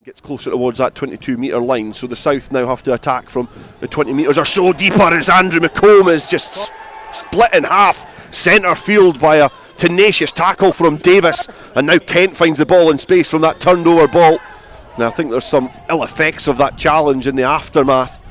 Gets closer towards that 22-metre line, so the South now have to attack from the 20 metres or so deeper as Andrew McCOLM is just split in half, centre field by a tenacious tackle from Davies, and now Kent finds the ball in space from that turned over ball. Now I think there's some ill effects of that challenge in the aftermath.